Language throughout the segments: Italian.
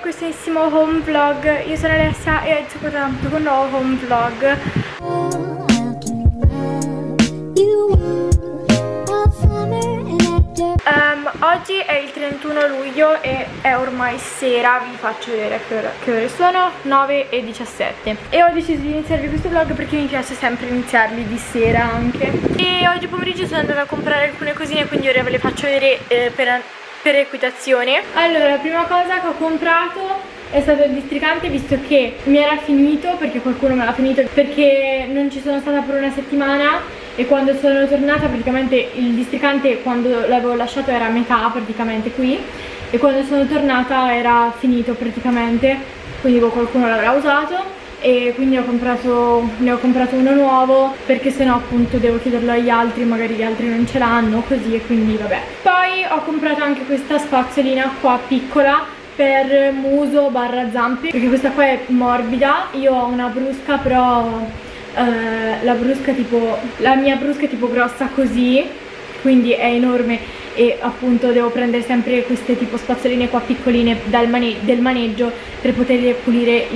questissimo home vlog. Io sono Alessia e oggi sto portando con un nuovo home vlog. Oggi è il 31 luglio e è ormai sera. Vi faccio vedere che ore sono, 9:17. E ho deciso di iniziarvi questo vlog perché mi piace sempre iniziarli di sera anche. E oggi pomeriggio sono andata a comprare alcune cosine, quindi ora ve le faccio vedere per equitazione. Allora, la prima cosa che ho comprato è stato il districante, visto che mi era finito, perché qualcuno me l'ha finito, perché non ci sono stata per una settimana e quando sono tornata praticamente il districante, quando l'avevo lasciato, era a metà praticamente qui, e quando sono tornata era finito praticamente, quindi qualcuno l'avrà usato e quindi ne ho comprato uno nuovo, perché sennò appunto devo chiederlo agli altri, magari gli altri non ce l'hanno, così, e quindi vabbè. Poi ho comprato anche questa spazzolina qua piccola per muso barra zampe, perché questa qua è morbida. Io ho una brusca, però la mia brusca è tipo grossa così, quindi è enorme, e appunto devo prendere sempre queste tipo spazzoline qua piccoline del maneggio per poter pulire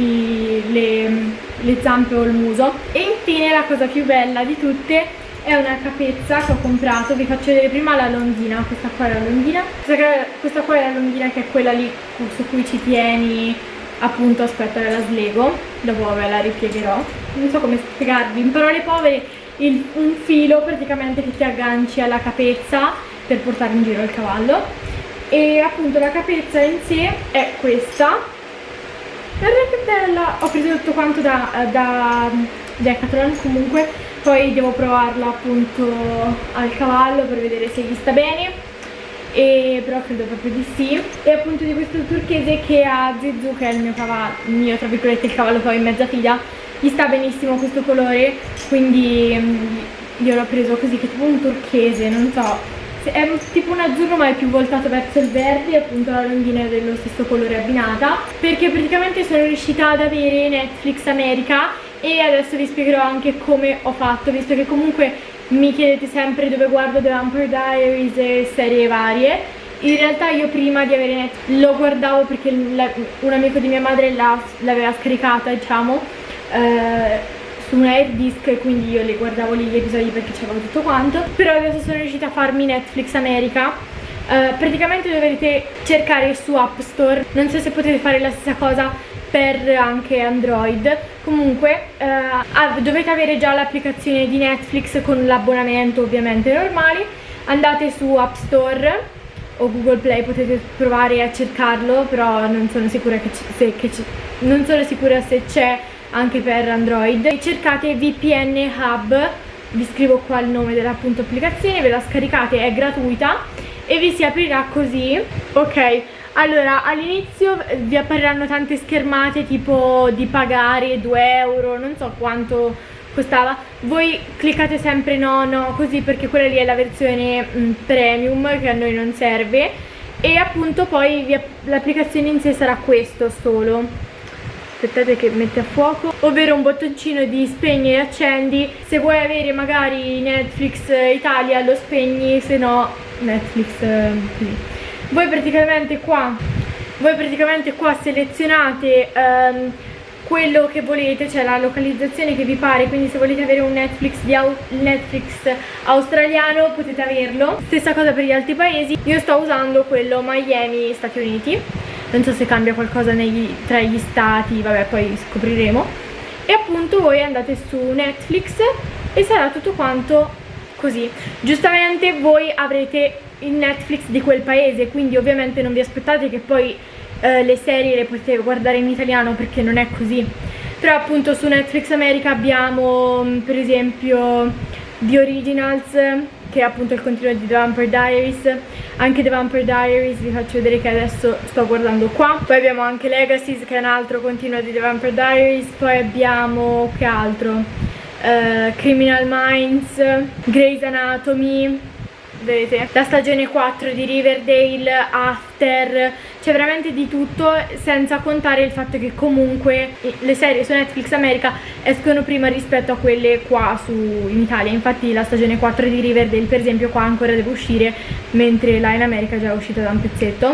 le zampe o il muso. E infine la cosa più bella di tutte è una capezza che ho comprato. Vi faccio vedere prima la longhina. Questa qua è la longhina, questa qua è la longhina, che è quella lì su cui ci tieni, appunto. Aspetta, la slego, dopo ve la ripiegherò, non so come spiegarvi in parole povere. Un filo praticamente che ti agganci alla capezza per portare in giro il cavallo. E appunto la capezza in sé è questa. Guarda che bella! Ho preso tutto quanto da Decathlon. Comunque poi devo provarla appunto al cavallo per vedere se gli sta bene, però credo proprio di sì. E appunto di questo turchese che ha Zizou, che è il mio tra virgolette il cavallo poi in mezza fila, gli sta benissimo questo colore, quindi io l'ho preso così, che è tipo un turchese, non so, è tipo un azzurro ma è più voltato verso il verde, e appunto la longhina è dello stesso colore abbinata, perché praticamente sono riuscita ad avere Netflix America, e adesso vi spiegherò anche come ho fatto, visto che comunque mi chiedete sempre dove guardo The Vampire Diaries e serie varie. In realtà io prima di avere Netflix lo guardavo perché un amico di mia madre l'aveva scaricata, diciamo, su un air disk, e quindi io le guardavo lì gli episodi perché c'avevo tutto quanto. Però adesso sono riuscita a farmi Netflix America. Praticamente dovete cercare su App Store, non so se potete fare la stessa cosa per anche Android. Comunque dovete avere già l'applicazione di Netflix con l'abbonamento ovviamente normali. Andate su App Store o Google Play, potete provare a cercarlo, però non sono sicura non sono sicura se c'è anche per Android. E cercate VPN Hub, vi scrivo qua il nome dell'appunto applicazione, ve la scaricate, è gratuita e vi si aprirà così. Ok, allora all'inizio vi appariranno tante schermate tipo di pagare 2 euro, non so quanto costava. Voi cliccate sempre no, così, perché quella lì è la versione premium, che a noi non serve. E appunto poi l'applicazione in sé sarà questo solo. Aspettate che mette a fuoco, ovvero un bottoncino di spegni e accendi. Se vuoi avere magari Netflix Italia lo spegni, se no Netflix così. Voi praticamente qua selezionate quello che volete, cioè la localizzazione che vi pare, quindi se volete avere un Netflix australiano potete averlo. Stessa cosa per gli altri paesi. Io sto usando quello Miami, Stati Uniti. Non so se cambia qualcosa tra gli stati, vabbè, poi scopriremo. E appunto voi andate su Netflix e sarà tutto quanto così. Giustamente voi avrete il Netflix di quel paese, quindi ovviamente non vi aspettate che poi le serie le potete guardare in italiano, perché non è così. Però appunto su Netflix America abbiamo per esempio The Originals, che è appunto il continuo di The Vampire Diaries. Anche The Vampire Diaries vi faccio vedere che adesso sto guardando qua. Poi abbiamo anche Legacies, che è un altro continuo di The Vampire Diaries. Poi abbiamo, che altro? Criminal Minds, Grey's Anatomy, vedete? La stagione 4 di Riverdale, After, c'è veramente di tutto, senza contare il fatto che comunque le serie su Netflix America escono prima rispetto a quelle qua in Italia. Infatti la stagione 4 di Riverdale per esempio qua ancora deve uscire, mentre là in America già è uscita da un pezzetto.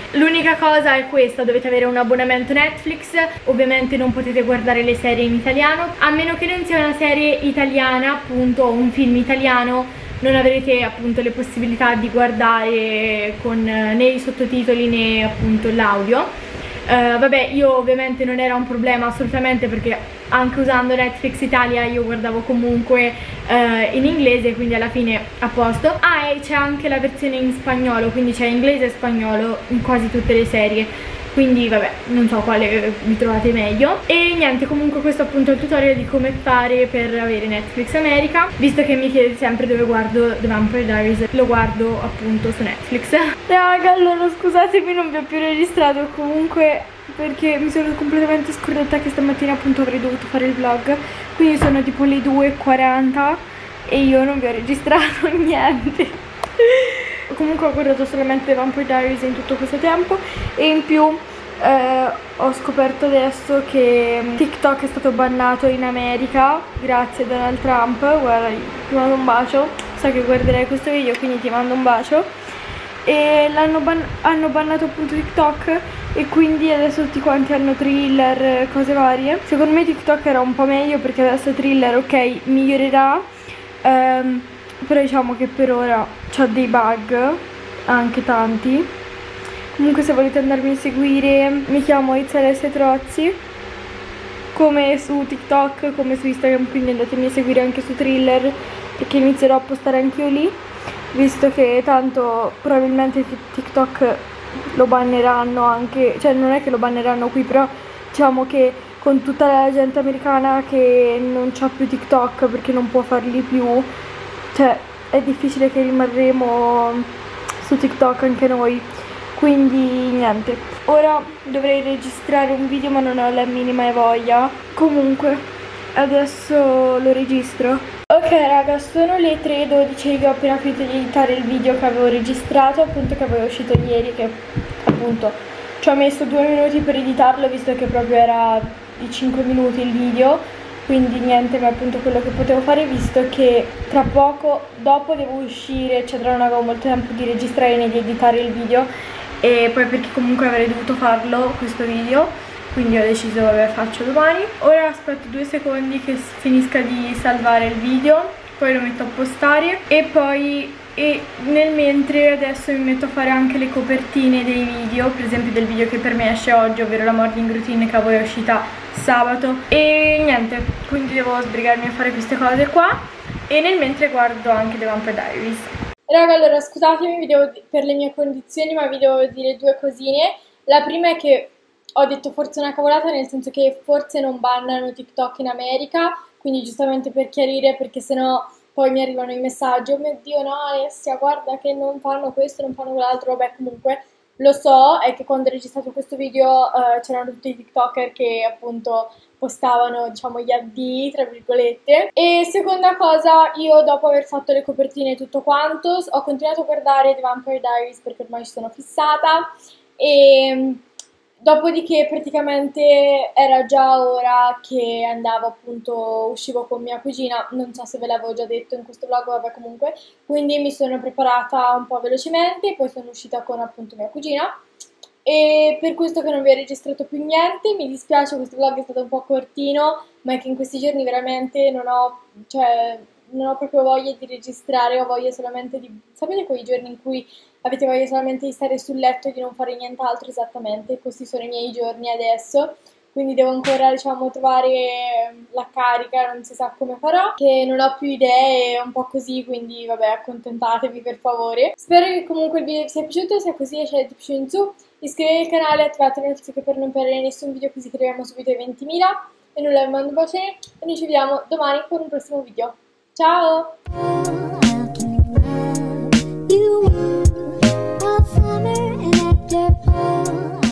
L'unica cosa è questa, dovete avere un abbonamento Netflix, ovviamente non potete guardare le serie in italiano, a meno che non sia una serie italiana, appunto, o un film italiano, non avrete appunto le possibilità di guardare con né i sottotitoli né appunto l'audio. Vabbè, io ovviamente non era un problema assolutamente, perché anche usando Netflix Italia io guardavo comunque in inglese, quindi alla fine a posto. Ah, e c'è anche la versione in spagnolo, quindi c'è inglese e spagnolo in quasi tutte le serie, quindi vabbè, non so quale vi trovate meglio. E niente, comunque questo appunto è il tutorial di come fare per avere Netflix America, visto che mi chiedete sempre dove guardo The Vampire Diaries, lo guardo appunto su Netflix. Raga, allora scusatemi, non vi ho più registrato comunque perché mi sono completamente scordata che stamattina appunto avrei dovuto fare il vlog, quindi sono tipo le 2:40 e io non vi ho registrato niente. Comunque ho guardato solamente Vampire Diaries in tutto questo tempo, e in più ho scoperto adesso che TikTok è stato bannato in America grazie a Donald Trump. Guarda, ti mando un bacio, so che guarderai questo video, quindi ti mando un bacio. E hanno bannato appunto TikTok, e quindi adesso tutti quanti hanno Thriller, cose varie. Secondo me TikTok era un po' meglio, perché adesso Thriller, ok, migliorerà, però diciamo che per ora c'ha dei bug, anche tanti. Comunque se volete andarmi a seguire, mi chiamo Izzalessia Trozzi, come su TikTok, come su Instagram, quindi andatemi a seguire anche su Thriller, perché inizierò a postare anche io lì, visto che tanto probabilmente TikTok lo banneranno anche, cioè non è che lo banneranno qui, però diciamo che con tutta la gente americana che non c'ha più TikTok perché non può farli più, cioè è difficile che rimarremo su TikTok anche noi, quindi niente. Ora dovrei registrare un video ma non ho la minima voglia, comunque adesso lo registro. Ok raga, sono le 3:12 che ho appena finito di editare il video che avevo registrato, appunto, che avevo uscito ieri, che appunto ci ho messo 2 minuti per editarlo, visto che proprio era di 5 minuti il video, quindi niente, ma appunto quello che potevo fare, visto che tra poco dopo devo uscire, eccetera, non avevo molto tempo di registrare né di editare il video, e poi perché comunque avrei dovuto farlo questo video, quindi ho deciso, vabbè, faccio domani. Ora aspetto 2 secondi che finisca di salvare il video, poi lo metto a postare, e poi nel mentre adesso mi metto a fare anche le copertine dei video, per esempio del video che per me esce oggi, ovvero la morning routine, che a voi è uscita sabato, e niente, quindi devo sbrigarmi a fare queste cose qua, e nel mentre guardo anche The Vampire Diaries. Raga, allora scusatemi per le mie condizioni, ma vi devo dire 2 cosine. La prima è che ho detto forse una cavolata, nel senso che forse non bannano TikTok in America, quindi giustamente per chiarire, perché sennò poi mi arrivano i messaggi: oh mio Dio, no Alessia, guarda che non fanno questo, non fanno quell'altro. Vabbè, comunque lo so, è che quando ho registrato questo video c'erano tutti i TikToker che appunto postavano, diciamo, gli addii, tra virgolette. E seconda cosa, io dopo aver fatto le copertine e tutto quanto, ho continuato a guardare The Vampire Diaries perché ormai ci sono fissata, e dopodiché praticamente era già ora che andavo, appunto, uscivo con mia cugina, non so se ve l'avevo già detto in questo vlog, vabbè, comunque, quindi mi sono preparata un po' velocemente, poi sono uscita con appunto mia cugina, e per questo che non vi ho registrato più niente. Mi dispiace, questo vlog è stato un po' cortino, ma è che in questi giorni veramente non ho proprio voglia di registrare, ho voglia solamente di... Sapete quei giorni in cui avete voglia solamente di stare sul letto e di non fare nient'altro? Esattamente, questi sono i miei giorni adesso, quindi devo ancora, diciamo, trovare la carica, non si sa come farò, che non ho più idee, un po' così, quindi vabbè, accontentatevi per favore. Spero che comunque il video vi sia piaciuto, se è così lasciate più in su, iscrivetevi al canale e attivate le notifiche per non perdere nessun video, così che arriviamo subito ai 20.000. E nulla, vi mando un bacione e noi ci vediamo domani con un prossimo video. Ciao!